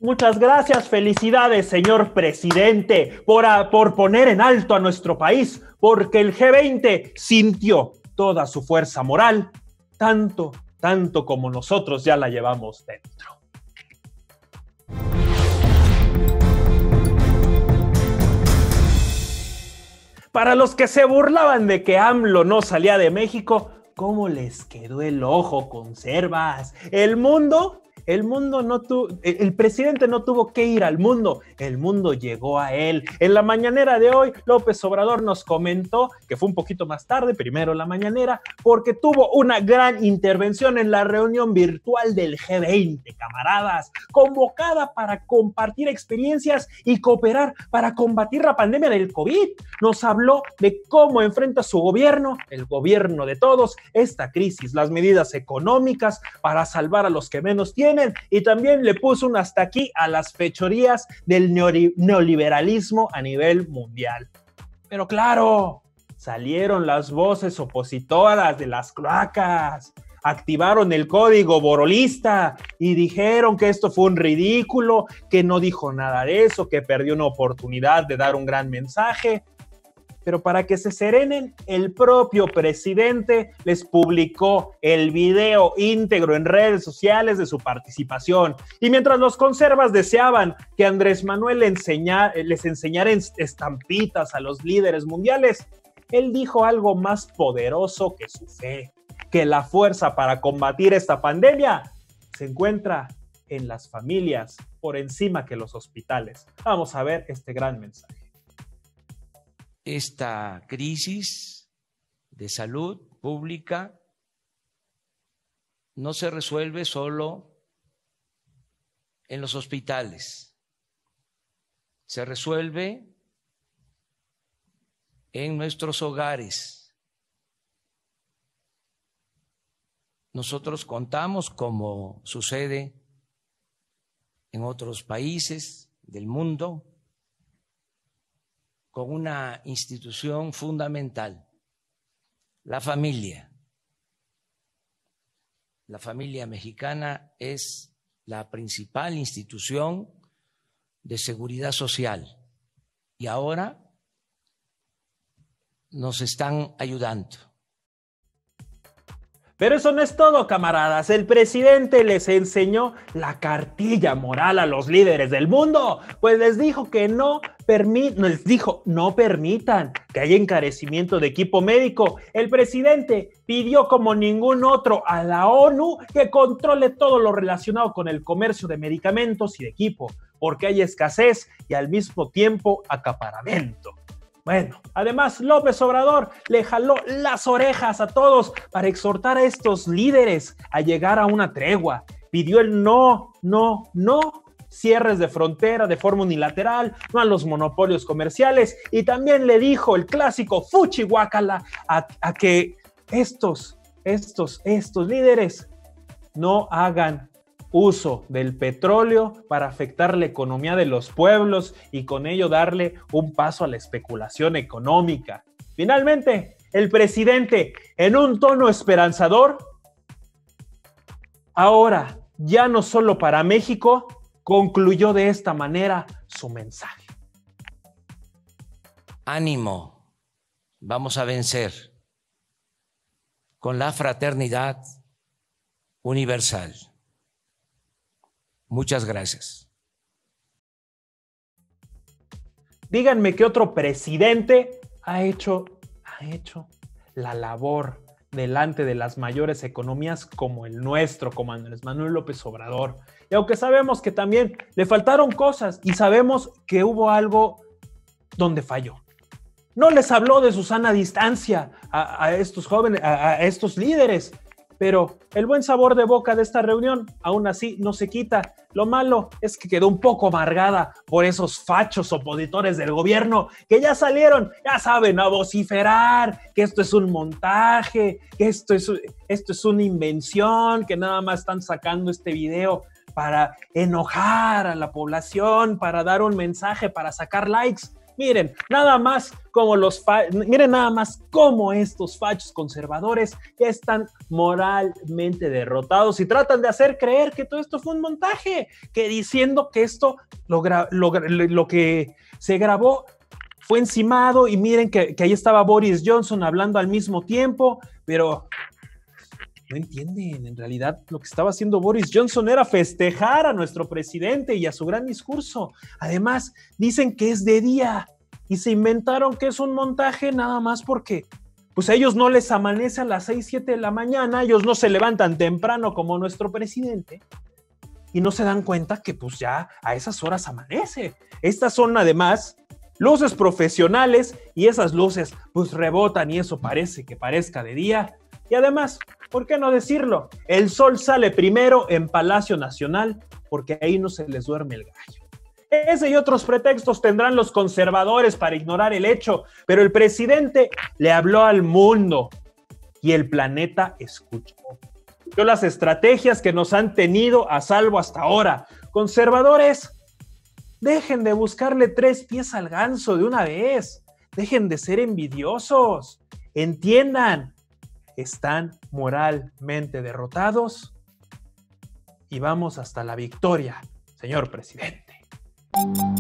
Muchas gracias, felicidades, señor presidente, por poner en alto a nuestro país, porque el G20 sintió toda su fuerza moral, tanto como nosotros ya la llevamos dentro. Para los que se burlaban de que AMLO no salía de México, ¿cómo les quedó el ojo, conservas? El presidente no tuvo que ir al mundo, el mundo llegó a él. En la mañanera de hoy, López Obrador nos comentó, que fue un poquito más tarde, primero la mañanera, porque tuvo una gran intervención en la reunión virtual del G20, camaradas, convocada para compartir experiencias y cooperar para combatir la pandemia del COVID. Nos habló de cómo enfrenta su gobierno, el gobierno de todos, esta crisis, las medidas económicas para salvar a los que menos tienen, y también le puso un hasta aquí a las fechorías del neoliberalismo a nivel mundial. Pero claro, salieron las voces opositoras de las cloacas, activaron el código borolista y dijeron que esto fue un ridículo, que no dijo nada de eso, que perdió una oportunidad de dar un gran mensaje. Pero para que se serenen, el propio presidente les publicó el video íntegro en redes sociales de su participación. Y mientras los conservas deseaban que Andrés Manuel les enseñara estampitas a los líderes mundiales, él dijo algo más poderoso que su fe, que la fuerza para combatir esta pandemia se encuentra en las familias por encima que los hospitales. Vamos a ver este gran mensaje. Esta crisis de salud pública no se resuelve solo en los hospitales, se resuelve en nuestros hogares. Nosotros contamos, como sucede en otros países del mundo, con una institución fundamental, la familia. La familia mexicana es la principal institución de seguridad social y ahora nos están ayudando. Pero eso no es todo, camaradas. El presidente les enseñó la cartilla moral a los líderes del mundo, pues les dijo que no permitan que haya encarecimiento de equipo médico. El presidente pidió como ningún otro a la ONU que controle todo lo relacionado con el comercio de medicamentos y de equipo, porque hay escasez y al mismo tiempo acaparamiento. Bueno, además López Obrador le jaló las orejas a todos para exhortar a estos líderes a llegar a una tregua. Pidió el no cierres de frontera de forma unilateral, no a los monopolios comerciales, y también le dijo el clásico fuchi guácala a que estos líderes no hagan uso del petróleo para afectar la economía de los pueblos y con ello darle un paso a la especulación económica. Finalmente, el presidente, en un tono esperanzador, ahora ya no solo para México, concluyó de esta manera su mensaje. Ánimo, vamos a vencer con la fraternidad universal. Muchas gracias. Díganme qué otro presidente ha hecho la labor delante de las mayores economías como el nuestro, como Andrés Manuel López Obrador. Y aunque sabemos que también le faltaron cosas y sabemos que hubo algo donde falló. No les habló de su sana distancia a estos jóvenes, a estos líderes. Pero el buen sabor de boca de esta reunión aún así no se quita. Lo malo es que quedó un poco amargada por esos fachos opositores del gobierno que ya salieron, ya saben, a vociferar que esto es un montaje, que esto es una invención, que nada más están sacando este video para enojar a la población, para dar un mensaje, para sacar likes. Miren nada más cómo estos fachos conservadores ya están moralmente derrotados y tratan de hacer creer que todo esto fue un montaje, que diciendo que esto lo que se grabó fue encimado, y miren que ahí estaba Boris Johnson hablando al mismo tiempo, pero no entienden, en realidad lo que estaba haciendo Boris Johnson era festejar a nuestro presidente y a su gran discurso. Además, dicen que es de día y se inventaron que es un montaje nada más porque pues a ellos no les amanece a las 6, 7 de la mañana, ellos no se levantan temprano como nuestro presidente y no se dan cuenta que pues ya a esas horas amanece. Estas son además luces profesionales y esas luces pues rebotan y eso parece que parezca de día. Y además, ¿por qué no decirlo? El sol sale primero en Palacio Nacional porque ahí no se les duerme el gallo. Ese y otros pretextos tendrán los conservadores para ignorar el hecho, pero el presidente le habló al mundo y el planeta escuchó. Yo las estrategias que nos han tenido a salvo hasta ahora. Conservadores, dejen de buscarle 3 pies al ganso de una vez. Dejen de ser envidiosos. Entiendan, están moralmente derrotados y vamos hasta la victoria, señor presidente.